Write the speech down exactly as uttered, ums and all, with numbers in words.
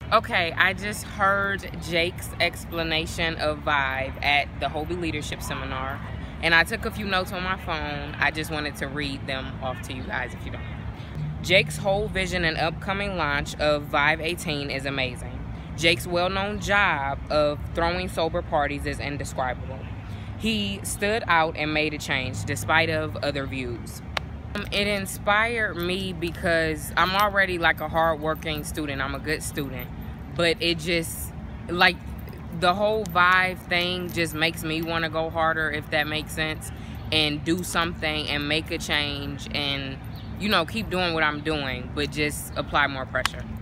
Okay, I just heard Jake's explanation of VIVE at the HOBY Leadership Seminar, and I took a few notes on my phone. I just wanted to read them off to you guys if you don't mind. Jake's whole vision and upcoming launch of Vive eighteen is amazing. Jake's well-known job of throwing sober parties is indescribable. He stood out and made a change despite of other views. It inspired me because I'm already like a hard-working student. I'm a good student, but it just, like, the whole VIVE thing just makes me want to go harder, if that makes sense, and do something and make a change and, you know, keep doing what I'm doing, but just apply more pressure.